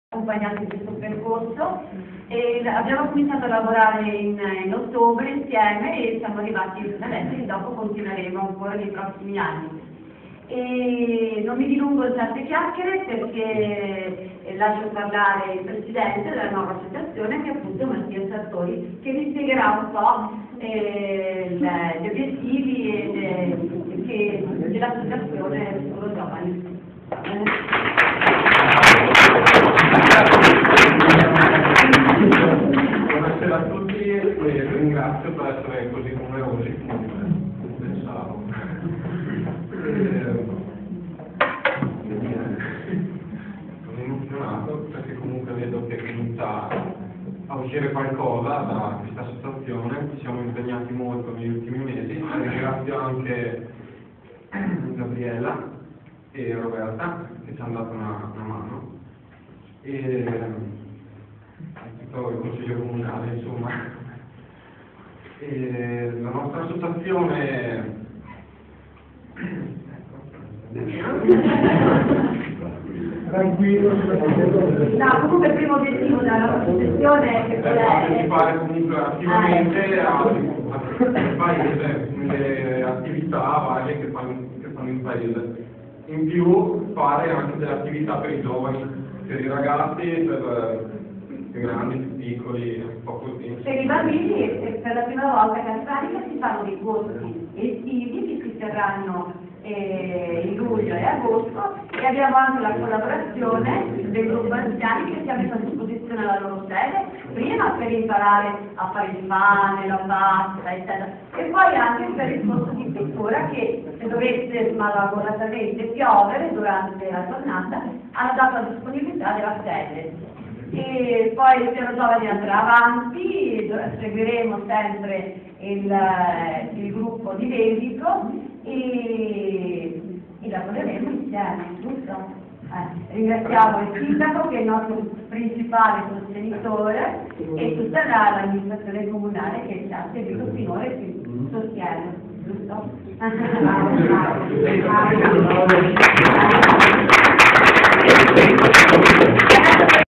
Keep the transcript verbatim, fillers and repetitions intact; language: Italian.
accompagnati in questo percorso e abbiamo cominciato a lavorare in, in ottobre insieme e siamo arrivati adesso e dopo continueremo ancora nei prossimi anni. E non mi dilungo in tante chiacchiere perché eh, lascio parlare il presidente della nuova associazione, che è appunto Mattia Sartori, che vi spiegherà un po' eh, gli obiettivi e, e, che, dell'associazione Futuro Giovani. Buonasera a tutti e ringrazio per essere così numerosi come pensavo. Sono emozionato perché comunque vedo che comincia a uscire qualcosa da questa associazione. Ci siamo impegnati molto negli ultimi mesi. Ringrazio anche Gabriella e Roberta che ci hanno dato una, una mano. E, tutto il consiglio comunale, insomma. E la nostra associazione tranquillo. No, comunque il primo obiettivo della nostra associazione è che è partecipare comunque attivamente al paese, nelle attività varie che fanno, che fanno il paese. In più fare anche delle attività per i giovani, per i ragazzi, per i grandi, più piccoli, un po' così. Per i bambini, per la prima volta che a Francia si fanno dei corsi estivi che si terranno eh, in luglio e agosto, e abbiamo anche la collaborazione del gruppo anziani che si è messo a disposizione la loro sede, prima per imparare a fare il pane, la pasta, eccetera, e poi anche per il corso di pittura che, se dovesse malauguratamente piovere durante la giornata, hanno dato la disponibilità della sede. E poi il piano giovani andrà avanti, seguiremo sempre il, il gruppo di Vesico e, e lavoreremo insieme, giusto? Eh, ringraziamo il sindaco che è il nostro principale sostenitore e tutta l'amministrazione comunale che ci ha seguito finora e ci sostiene, giusto?